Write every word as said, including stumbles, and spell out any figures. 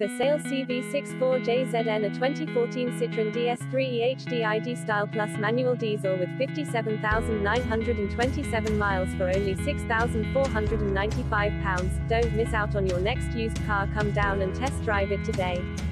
For sale C V six four J Z N, a twenty fourteen Citroen D S three E H D I DSTYLE Plus manual diesel with fifty-seven thousand nine hundred twenty-seven miles for only six thousand four hundred ninety-five pounds. Don't miss out on your next used car. Come down and test drive it today.